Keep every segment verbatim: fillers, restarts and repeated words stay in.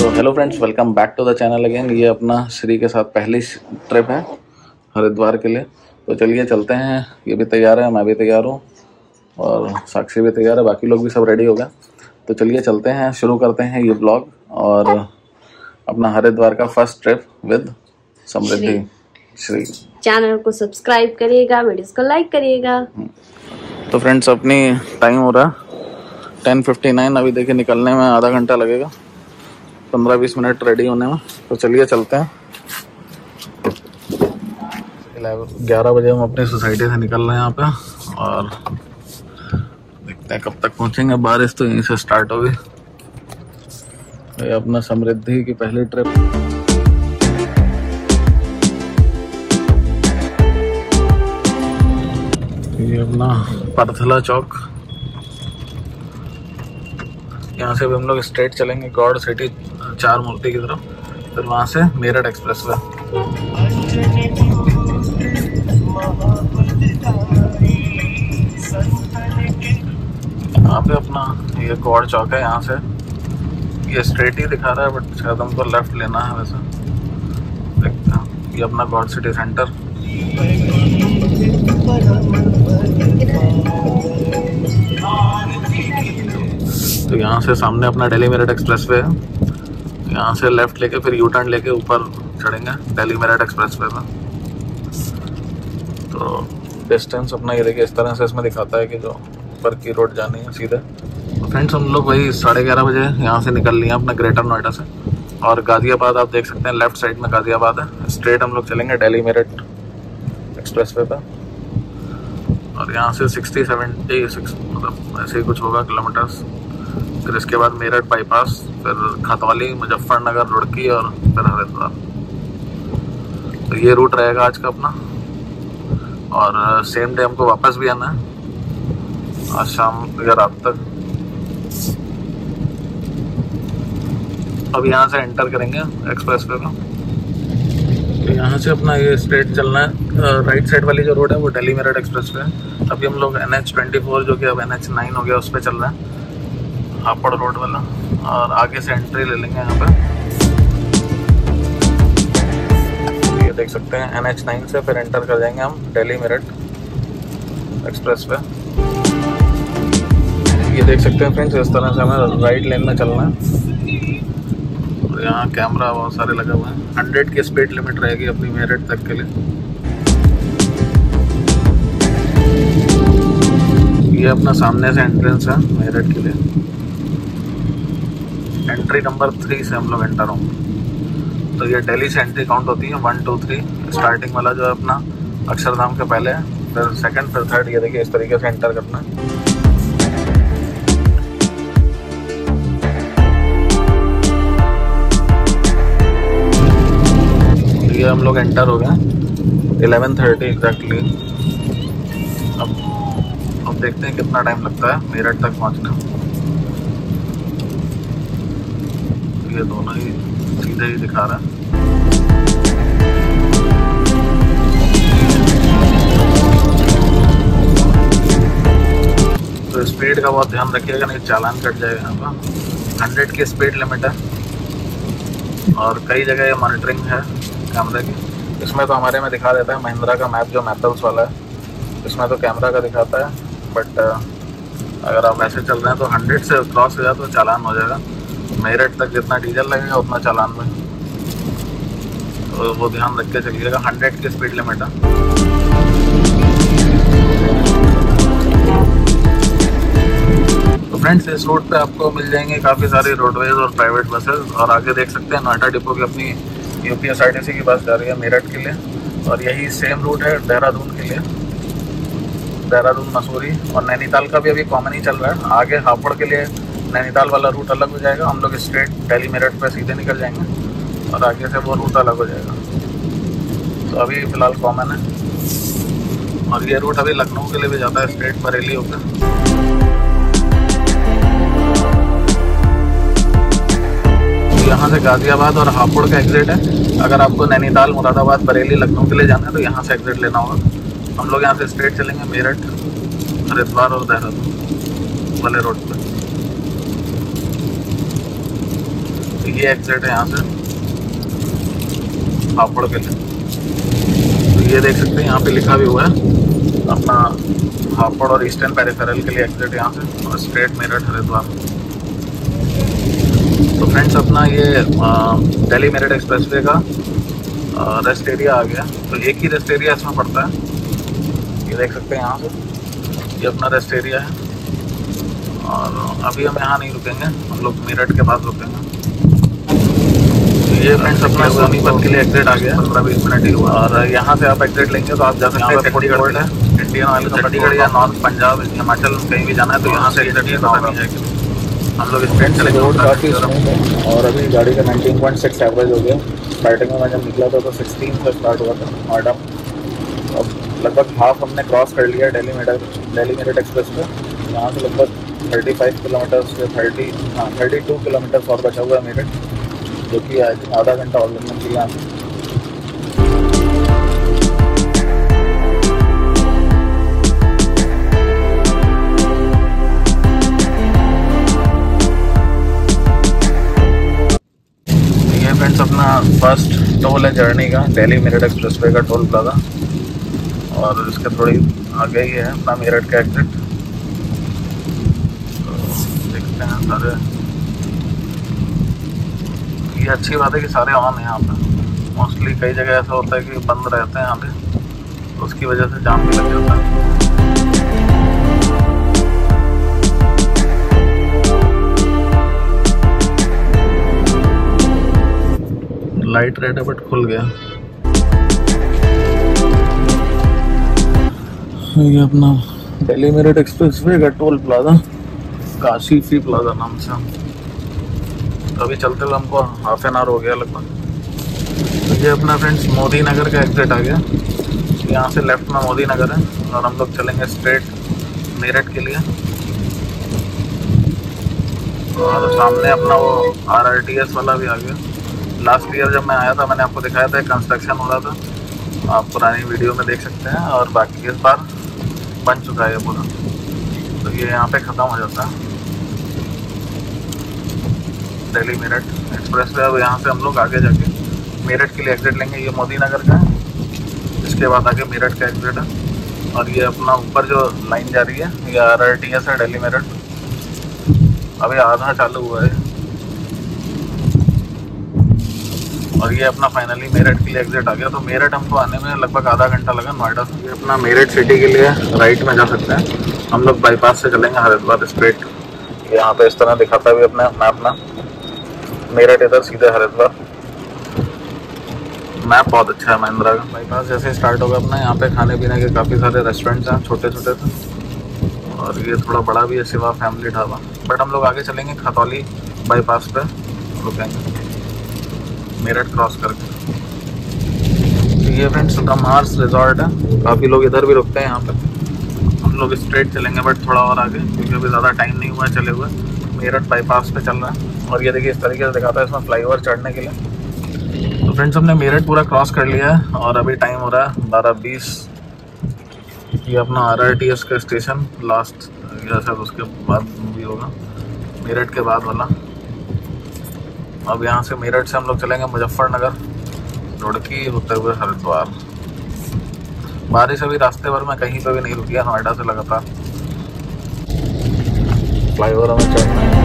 तो hello friends, welcome back to the channel again. ये अपना श्री के साथ पहली ट्रिप है हरिद्वार के लिए। तो चलिए चलते हैं। ये भी तैयार है, मैं भी तैयार हूँ और साक्षी भी तैयार है, बाकी लोग भी सब रेडी हो गए। तो चलिए चलते हैं, शुरू करते हैं ये ब्लॉग और अपना हरिद्वार का first trip with Samriddhi Shri. Channel को सब्सक्राइब करिएगा, वीडियोस को लाइक करिएगा। तो फ्रेंड्स, अपनी टाइम हो रहा है टेन फिफ्टी नाइन। अभी देखिए निकलने में आधा घंटा लगेगा, पंद्रह बीस मिनट रेडी होने में। तो चलिए चलते हैं। ग्यारह बजे हम अपनी सोसाइटी से निकल रहे हैं यहाँ पे और देखते हैं कब तक पहुंचेंगे। बारिश तो यहीं से स्टार्ट होगी। ये अपना समृद्धि की पहली ट्रिप। ये अपना परथला चौक। यहाँ से भी हम लोग स्ट्रेट चलेंगे गॉड सिटी चार मूर्ति की तरफ, फिर वहाँ से मेरठ एक्सप्रेस वे। यहाँ पे अपना ये गॉड चौक है। यहाँ से ये स्ट्रेट ही दिखा रहा है बट शायद हमको लेफ्ट लेना है। वैसे देखते हैं। ये अपना गॉड सिटी सेंटर। तो यहाँ से सामने अपना दिल्ली मेरठ एक्सप्रेस वे है। यहाँ से लेफ्ट लेके फिर यू टर्न लेके ऊपर चढ़ेंगे दिल्ली मेरठ एक्सप्रेस वे में। तो डिस्टेंस अपना ये देखिए इस तरह से इसमें दिखाता है कि जो ऊपर की रोड जानी है सीधे। तो फ्रेंड्स, हम लोग वही साढ़े ग्यारह बजे यहाँ से निकल लिए अपना ग्रेटर नोएडा से। और गाजियाबाद आप देख सकते हैं, लेफ्ट साइड में गाजियाबाद है। स्ट्रेट हम लोग चलेंगे दिल्ली मेरठ एक्सप्रेस वे पर। और यहाँ से सिक्सटी सेवेंटी सिक्स मतलब ऐसे ही कुछ होगा किलोमीटर्स। फिर इसके बाद मेरठ बाईपास, फिर खतौली, मुजफ्फरनगर, रुड़की और फिर हरिद्वार। तो ये रूट रहेगा आज का अपना। और सेम डे हमको वापस भी आना है आज शाम या रात तक। अब यहाँ से एंटर करेंगे एक्सप्रेस वे में। तो यहाँ से अपना ये स्ट्रेट चलना है। राइट साइड वाली जो रोड है वो दिल्ली मेरठ एक्सप्रेस वे है। अभी हम लोग एन एच ट्वेंटी फोर जो कि अब एन एच नाइन हो गया उस पर चल रहे हैं, हापड़ रोड वाला। और आगे से एंट्री ले लेंगे यहाँ पे। ये देख सकते हैं एन एच नाइन से फिर एंटर कर जाएंगे हम दिल्ली मेरठ एक्सप्रेस पे। ये देख सकते हैं फ्रेंड्स, इस तरह से हमें राइट लेन में चलना है। और यहाँ कैमरा बहुत सारे लगे हुए हैं। हंड्रेड की स्पीड लिमिट रहेगी अपनी मेरठ तक के लिए। ये अपना सामने से एंट्रेंस है मेरठ के लिए। एंट्री नंबर थ्री से हम लोग एंटर होंगे। तो ये दिल्ली से एंट्री काउंट होती है वन टू थ्री। स्टार्टिंग वाला जो है अपना अक्षरधाम के पहले है, फिर सेकंड, फिर थर्ड। ये देखिए इस तरीके से एंटर करना है। तो ये हम लोग एंटर हो गए इलेवन थर्टी एग्जैक्टली। अब अब देखते हैं कितना टाइम लगता है मेरठ तक पहुंचने। ये दोनों ही सीधे ही दिखा रहा है। तो स्पीड का बहुत ध्यान रखिएगा, नहीं चालान कट जाएगा। यहाँ पर हंड्रेड की स्पीड लिमिट है और कई जगह ये मॉनिटरिंग है कैमरे की। इसमें तो हमारे में दिखा देता है महिंद्रा का मैप जो मैपल्स वाला है, इसमें तो कैमरा का दिखाता है। बट अगर आप वैसे चल रहे हैं तो हंड्रेड से क्रॉस हो जाए तो चालान हो जाएगा। मेरठ तक जितना डीजल लगेगा उतना चालान में, तो वो ध्यान रख के चलिएगा। हंड्रेड की स्पीड लिमिट है। तो फ्रेंड्स, इस रूट पे आपको मिल जाएंगे काफ़ी सारी रोडवेज और प्राइवेट बसेस। और आगे देख सकते हैं नोएडा डिपो की अपनी यूपीएसआरटीसी की बस जा रही है मेरठ के लिए। और यही सेम रूट है देहरादून के लिए, देहरादून मसूरी। और नैनीताल का भी अभी कॉमन ही चल रहा है। आगे हापुड़ के लिए नैनीताल वाला रूट अलग हो जाएगा। हम लोग स्ट्रेट दिल्ली मेरठ पे सीधे निकल जाएंगे और आगे से वो रूट अलग हो जाएगा। तो अभी फ़िलहाल कॉमन है। और ये रूट अभी लखनऊ के लिए भी जाता है स्ट्रेट बरेली होकर। यहाँ से गाजियाबाद और हापुड़ का एग्जिट है। अगर आपको नैनीताल, मुरादाबाद, बरेली, लखनऊ के लिए जाना है तो यहाँ से एग्जिट लेना होगा। हम लोग यहाँ से स्ट्रेट चलेंगे मेरठ, हरिद्वार और देहरादून वाले रोड पे। तो ये एग्जिट है यहाँ से हापुड़ के लिए। तो ये देख सकते हैं यहाँ पे लिखा भी हुआ है अपना हापुड़ और ईस्टर्न पेरिफेरल के लिए एग्जिट यहाँ से, और स्ट्रेट मेरठ हरिद्वार। तो फ्रेंड्स अपना ये दिल्ली मेरठ एक्सप्रेसवे का रेस्ट एरिया आ गया। तो एक ही रेस्ट एरिया इसमें पड़ता है, ये देख सकते हैं यहाँ से, ये अपना रेस्ट एरिया है। और अभी हम यहाँ नहीं रुकेंगे, हम लोग मेरठ के पास रुकेंगे। ये फ्रेंड्स अपना सोनीपत के लिए एग्जिट आ गया, पंद्रह बीस मिनट ही हुआ। और यहाँ से आप एग्जिट लेंगे तो आप जा सकते हैं चंडीगढ़ है, इंडियन ऑयल चंडीगढ़ या नॉर्थ पंजाब हिमाचल कहीं भी जाना है तो यहाँ से एग्जिट लेना है। हम लोग स्ट्रेट चले रोड काफ़ी और अभी गाड़ी का नाइनटीन पॉइंट सिक्स एवरेज हो गया। स्टार्टिंग में मैं जब निकला था तो सिक्सटीन से स्टार्ट हुआ था नोएडा। अब लगभग हाफ हमने क्रॉस कर लिया दिल्ली मेरठ दिल्ली मेरठ एक्सप्रेस पे। यहाँ से लगभग थर्टी फाइव किलोमीटर से थर्टी हाँ थर्टी टू किलोमीटर और बचा हुआ है मेरठ, जो कि आई थिंक आधा घंटा और लगना चाहिए यहाँ से। फ्रेंड्स अपना फर्स्ट टोल है जर्नी का दिल्ली मेरठ एक्सप्रेसवे का टोल प्लाजा, और इसके थोड़ी आगे ही है अपना मेरठ का एग्जिट। तो देखते हैं सारे, ये अच्छी बात है कि सारे ऑन है यहाँ पे। मोस्टली कई जगह ऐसा होता है कि बंद रहते हैं यहाँ पे, तो उसकी वजह से जाम भी लग जाता है। लाइट रेड है बट खुल गया। ये अपना दिल्ली मेरठ एक्सप्रेसवे का toll plaza, Kashi free plaza नाम से। तो अभी चलते हुए हमको हाफ एन आवर हो गया लगभग। तो ये अपना फ्रेंड्स मोदी नगर का एग्जिट आ गया। यहाँ से लेफ्ट में मोदी नगर है और हम लोग चलेंगे स्ट्रेट मेरठ के लिए। और सामने अपना वो आर आर टी एस वाला भी आ गया। लास्ट ईयर जब मैं आया था मैंने आपको दिखाया था, कंस्ट्रक्शन हो रहा था, आप पुरानी वीडियो में देख सकते हैं। और बाकी इस बार बन चुका है ये पूरा, तो ये यहाँ पे ख़त्म हो जाता है दिल्ली मेरठ एक्सप्रेसवे। अब यहाँ से हम लोग आगे जाके मेरठ के लिए एग्जिट लेंगे। ये मोदी नगर का है, इसके बाद आगे मेरठ का एग्जिट है। और ये अपना ऊपर जो लाइन जा रही है ये आर आर टी एस है दिल्ली मेरठ, अभी आधा चालू हुआ है। और ये अपना फाइनली मेरठ के लिए एग्जिट आ गया। तो मेरठ हमको आने में लगभग आधा घंटा लगा नोएडा से। ये अपना मेरठ सिटी के लिए राइट में जा सकते हैं हम लोग, बाईपास से चलेंगे हरिद्वार स्ट्रेट। यहाँ पे इस तरह दिखाता भी अपना मैप में, मेरठ इधर सीधे हरिद्वार। मैप बहुत अच्छा है महिंद्रा का। बाईपास जैसे स्टार्ट होगा अपना, यहाँ पे खाने पीने के काफ़ी सारे रेस्टोरेंट्स हैं, छोटे छोटे थे। और ये थोड़ा बड़ा भी है, शिवा फैमिली ढाबा। बट हम लोग आगे चलेंगे खतौली बाईपास पे रुकेंगे मेरठ क्रॉस करके। तो ये फ्रेंड्स कमार्स रिजॉर्ट है, काफ़ी लोग इधर भी रुकते हैं यहाँ पे। हम लोग स्ट्रेट चलेंगे बट थोड़ा और आगे, क्योंकि अभी ज़्यादा टाइम नहीं हुआ है चले हुए। मेरठ बाईपास पे चल रहा है। और ये देखिए इस तरीके से दिखाता है इसमें फ्लाईओवर चढ़ने के लिए। तो फ्रेंड्स हमने मेरठ पूरा क्रॉस कर लिया है और अभी टाइम हो रहा है बारह बीस। ये अपना आर आर टी एस का स्टेशन लास्ट, शायद उसके बाद भी होगा, मेरठ के बाद वाला। अब यहाँ से मेरठ से हम लोग चलेंगे मुजफ्फरनगर, रुड़की होते हुए हरिद्वार। बारिश अभी रास्ते भर में कहीं पे भी नहीं रुकी है नोएडा से लगातार। फ्लाईओवर हमें चढ़ना है।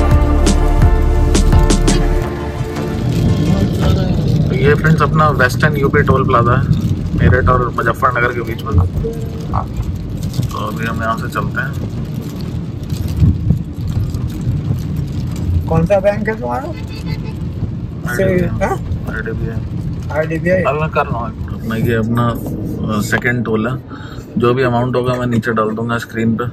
तो ये फ्रेंड्स अपना वेस्टर्न यूपी टोल प्लाजा है मेरठ और मुजफ्फरनगर के बीच में। तो अभी हम यहाँ से चलते हैं। कौन सा बैंक है तुम्हारा? I D B I. I D B I अब मैं कर रहा हूँ अपना। ये अपना सेकंड टोल है, जो भी अमाउंट होगा मैं नीचे डाल दूंगा स्क्रीन पे।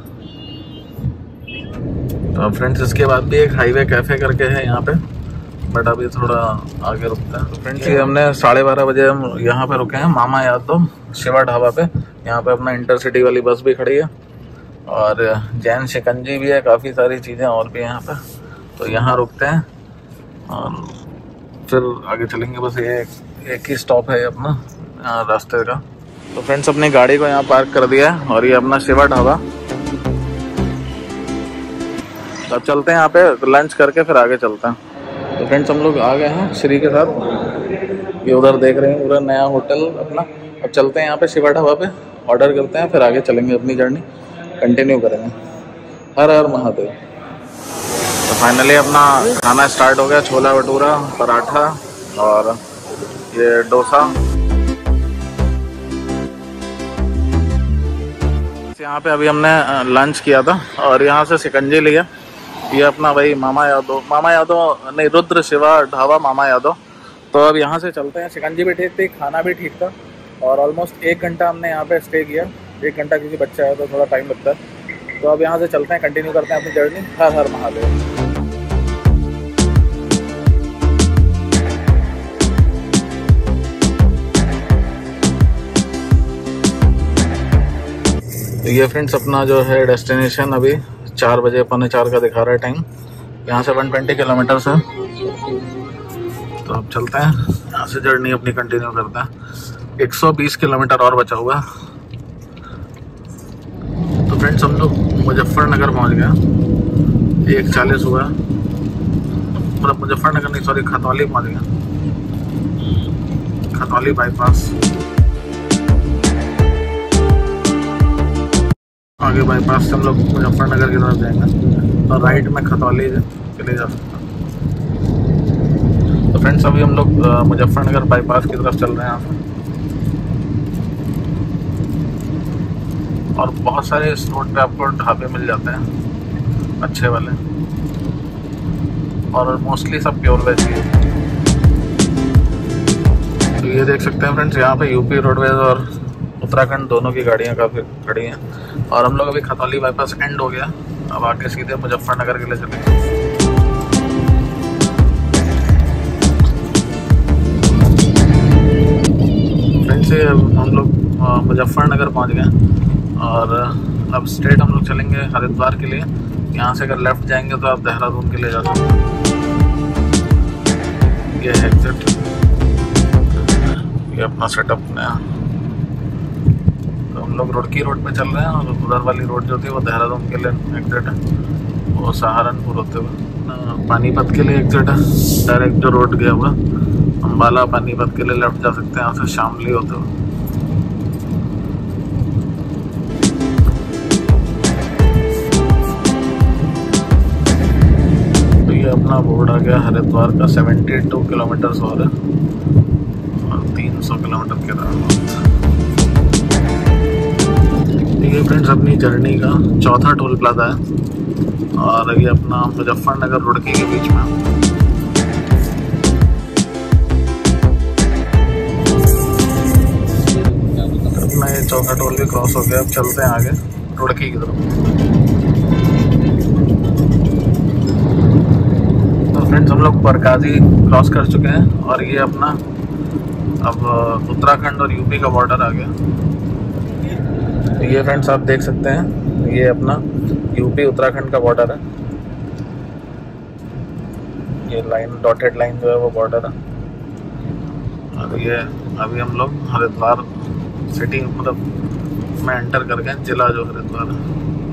तो फ्रेंड्स इसके बाद भी एक हाईवे कैफे करके है यहाँ पे, बट अभी थोड़ा आगे रुकते हैं। तो फ्रेंड्स ये हमने साढ़े बारह बजे हम यहाँ पे रुके हैं मामा यादव शिवा ढाबा पे। यहाँ पे अपना इंटरसिटी वाली बस भी खड़ी है और जैन शिकंजी भी है, काफ़ी सारी चीज़ें और भी यहाँ पे। तो यहाँ रुकते हैं और फिर आगे चलेंगे। बस ये एक, एक ही स्टॉप है अपना रास्ते का। तो फ्रेंड्स अपनी गाड़ी को यहाँ पार्क कर दिया है और ये अपना शिवा ढाबा। अब चलते हैं यहाँ पे लंच करके फिर आगे चलते हैं। तो फ्रेंड्स हम लोग आ गए हैं श्री के साथ, ये उधर देख रहे हैं पूरा नया होटल अपना। अब चलते हैं यहाँ पे शिवा ढाबा पे, ऑर्डर करते हैं, फिर आगे चलेंगे, अपनी जर्नी कंटिन्यू करेंगे। हर हर महादेव। तो फाइनली अपना खाना स्टार्ट हो गया, छोला भटूरा, पराठा और ये डोसा। यहाँ पे अभी हमने लंच किया था और यहाँ से शिकंजी लिया। ये अपना भाई मामा यादव, मामा यादव नहीं, रुद्र शिवा ढाबा मामा यादव। तो अब यहाँ से चलते हैं। शिकंजी भी ठीक थी, खाना भी ठीक था और ऑलमोस्ट एक घंटा हमने यहाँ पे स्टे किया। एक घंटा क्योंकि बच्चा है तो थोड़ा टाइम लगता है। तो अब यहाँ से चलते हैं, कंटिन्यू करते हैं अपनी जर्नी। हर हर महादेव। तो ये फ्रेंड्स अपना जो है डेस्टिनेशन अभी चार बजे पौने चार का दिखा रहा है टाइम। यहाँ से एक सौ बीस किलोमीटर है। तो अब चलते हैं यहाँ से, जर्नी अपनी कंटिन्यू करते हैं। एक सौ बीस किलोमीटर और बचा हुआ है। तो फ्रेंड्स हम लोग मुजफ्फरनगर पहुँच गए, एक चालीस हुआ। मतलब मुजफ्फरनगर नहीं, सॉरी खतौली पहुँच गए, खतौली बाईपास। आगे बाईपास से हम लोग मुजफ्फरनगर की तरफ जाएंगे और राइट में खतौली चले जा सकते हैं। तो फ्रेंड्स अभी हम लोग मुजफ्फरनगर बाईपास की तरफ चल रहे हैं यहाँ से। और बहुत सारे इस रोड पे आपको ढाबे मिल जाते हैं अच्छे वाले, और मोस्टली सब प्योर वेज ही। तो ये देख सकते हैं फ्रेंड्स, यहाँ पे यूपी रोडवेज और उत्तराखंड दोनों की गाड़ियाँ काफ़ी खड़ी हैं। और हम लोग अभी खतौली बाईपास एंड हो गया, अब आगे सीधे मुजफ्फरनगर के लिए चलेंगे। फ्रेंड्स हम लोग मुजफ्फरनगर पहुँच गए और अब स्ट्रेट हम लोग चलेंगे हरिद्वार के लिए। यहाँ से अगर लेफ्ट जाएंगे तो आप देहरादून के लिए जा सकते हैं। ये है एग्जिट, ये अपना सेटअप नया। तो हम लोग रुड़की रोड पे चल रहे हैं और उधर वाली रोड जो थी वो देहरादून के लिए एग्जिट है, वो सहारनपुर होते हुए पानीपत के लिए एग्जिट है। डायरेक्ट जो रोड गया हुआ अम्बाला पानीपत के लिए लेफ्ट जा सकते हैं, यहाँ से शामली होते हुए। तो ये अपना बोर्ड आ गया हरिद्वार का, बहत्तर किलोमीटर और है और तीन सौ किलोमीटर के रास्ते। ये फ्रेंड्स अपनी जर्नी का चौथा टोल प्लाजा है और ये अपना मुजफ्फरनगर रुड़की के बीच में। अपना ये चौथा टोल भी क्रॉस हो गया। अब चलते हैं आगे रुड़की की तरफ। तो फ्रेंड्स हम लोग बरकाजी क्रॉस कर चुके हैं और ये अपना अब उत्तराखंड और यूपी का बॉर्डर आ गया। ये फ्रेंड्स आप देख सकते हैं, ये अपना यूपी उत्तराखंड का बॉर्डर है। ये लाइन, डॉटेड लाइन जो है वो बॉर्डर है। और ये अभी हम लोग हरिद्वार सिटी मतलब में एंटर कर गए, जिला जो हरिद्वार है।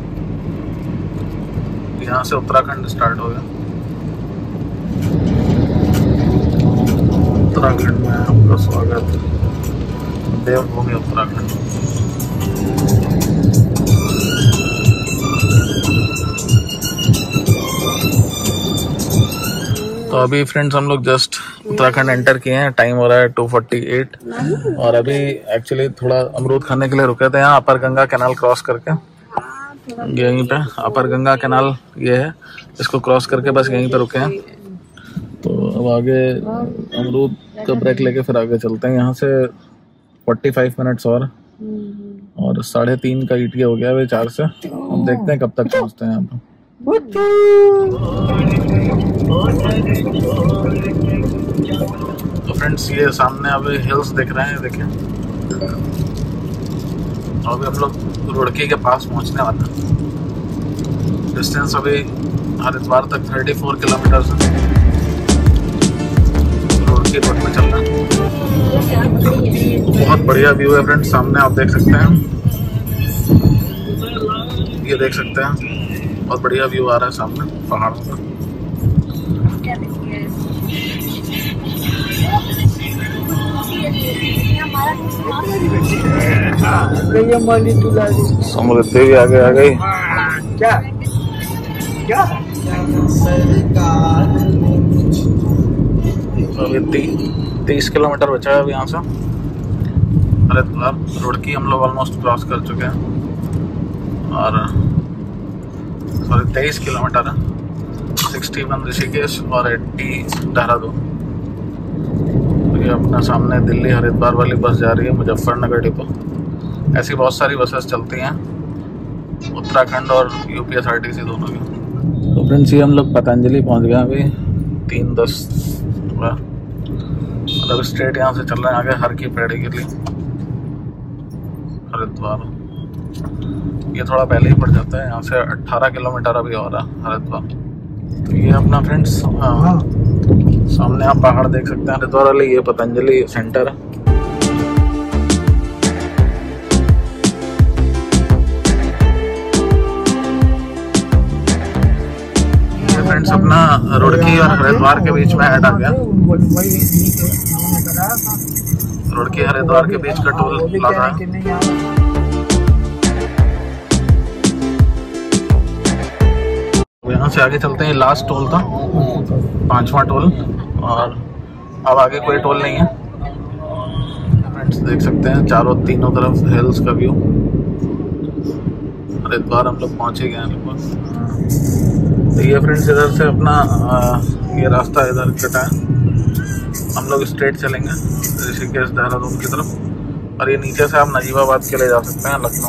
यहाँ से उत्तराखंड स्टार्ट हो गया। उत्तराखंड में आपका स्वागत, देवभूमि उत्तराखंड। तो अभी फ्रेंड्स हम लोग जस्ट उत्तराखंड एंटर किए हैं। टाइम हो रहा है टू फोर्टी एट और अभी एक्चुअली थोड़ा अमरूद खाने के लिए रुके थे यहाँ अपर गंगा कैनाल क्रॉस करके। यहीं पे अपर गंगा कैनाल ये है, इसको क्रॉस करके बस यहीं पे रुके हैं। तो अब आगे अमरूद का ब्रेक लेके फिर आगे चलते हैं। यहाँ से पैंतालीस मिनट्स और और साढ़े तीन का ईटीए हो गया है चार से। अब देखते हैं कब तक पहुँचते हैं यहाँ पे। तो फ्रेंड्स ये सामने अभी हिल्स दिख रहे हैं, देखिए। अभी हम लोग रुड़की के पास पहुंचने वाले हैं। डिस्टेंस अभी हरिद्वार तक चौंतीस किलोमीटर है। रुड़की रोड पे चल रहा है। बहुत बढ़िया व्यू है फ्रेंड्स, सामने आप देख सकते हैं, ये देख सकते हैं बहुत बढ़िया व्यू आ रहा है सामने पहाड़ों का। समृद्धि भी आगे आ गई। क्या क्या अभी ती, तीस किलोमीटर बचा है अभी यहाँ से। हरिद्वार रुड़की हम लोग ऑलमोस्ट क्रॉस कर चुके हैं और सॉरी तेईस किलोमीटर है। सिक्सटी वन ऋषिकेश और एट्टी देहरादून। ये अपना सामने दिल्ली हरिद्वार वाली बस जा रही है मुजफ्फरनगर डिपो। ऐसी बहुत सारी बसेस चलती हैं उत्तराखंड और यूपीएसआरटीसी दोनों की। तो फ्रेंड्स ये हम लोग पतंजलि पहुंच गए अभी तीन दस मतलब स्ट्रेट यहाँ से चल रहे हैं आगे हर की पैड़ी के लिए हरिद्वार। ये थोड़ा पहले ही पड़ जाता है, यहाँ से अट्ठारह किलोमीटर अभी और है हरिद्वार। तो ये अपना फ्रेंड्स सामने आप पहाड़ देख सकते हैं हरिद्वार वाले, ये पतंजलि सेंटर है। फ्रेंड्स अपना रुड़की और हरिद्वार के बीच में ऐड आ गया। रुड़की हरिद्वार के बीच का टोल प्लाजा है। यहाँ से आगे चलते हैं, लास्ट टोल था पांचवा टोल और अब आगे कोई टोल नहीं है। फ्रेंड्स देख सकते हैं चारों तीनों तरफ हिल्स का व्यू। हरिद्वार हम लोग पहुंच ही गए हैं लगभग। तो ये फ्रेंड्स इधर से अपना आ, ये रास्ता इधर कटा है। हम लोग स्ट्रेट चलेंगे ऋषिकेश देहरादून की तरफ और ये नीचे से आप नजीबाबाद के लिए जा सकते हैं लखनऊ।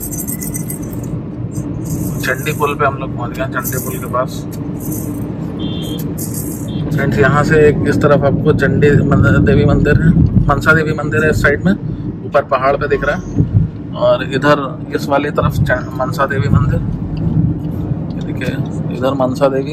चंडी पुल पे हम लोग पहुंच गए, चंडी पुल के पास। फ्रेंड्स यहाँ से एक इस तरफ आपको चंडी देवी मंदिर है, मनसा देवी मंदिर है इस साइड में ऊपर पहाड़ पे दिख रहा है और इधर इस वाली तरफ मनसा देवी मंदिर। इधर मनसा देवी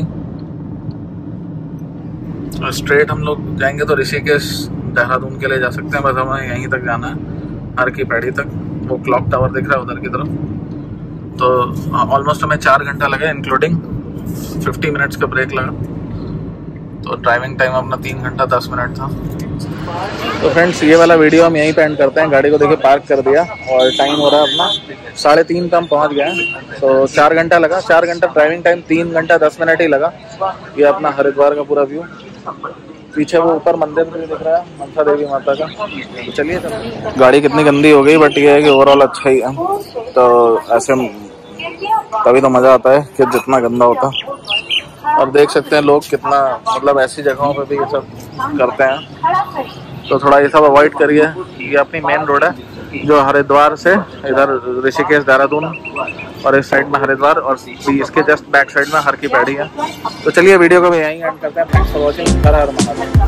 और स्ट्रेट हम लोग जाएंगे तो ऋषिकेश देहरादून के लिए जा सकते हैं। बस हमें यहीं तक जाना है हर की पैड़ी तक। वो क्लॉक टावर दिख रहा है उधर की तरफ। तो ऑलमोस्ट हमें चार घंटा लगा इंक्लूडिंग फिफ्टी मिनट्स का ब्रेक लगा। तो ड्राइविंग टाइम अपना तीन घंटा दस मिनट था। तो फ्रेंड्स ये वाला वीडियो हम यहीं पे एंड करते हैं। गाड़ी को देखिए पार्क कर दिया और टाइम हो रहा है अपना साढ़े तीन का हम पहुँच गए हैं। तो चार घंटा लगा, चार घंटा ड्राइविंग टाइम, तीन घंटा दस मिनट ही लगा। ये अपना हरिद्वार का पूरा व्यू। पीछे वो ऊपर मंदिर भी दिख रहा है मनसा देवी माता का। तो चलिए सर, गाड़ी कितनी गंदी हो गई बट ये है कि ओवरऑल अच्छा ही है। तो ऐसे तभी तो मज़ा आता है कि जितना गंदा होता। और देख सकते हैं लोग कितना मतलब ऐसी जगहों पे भी ये सब करते हैं। तो थोड़ा ये सब अवॉइड करिए। ये अपनी मेन रोड है जो हरिद्वार से इधर ऋषिकेश देहरादून और इस साइड में हरिद्वार और इसके जस्ट बैक साइड में हर की पैड़ी है। तो चलिए वीडियो को भी यहीं एंड करते हैं। Thanks for watching. हर हर महादेव।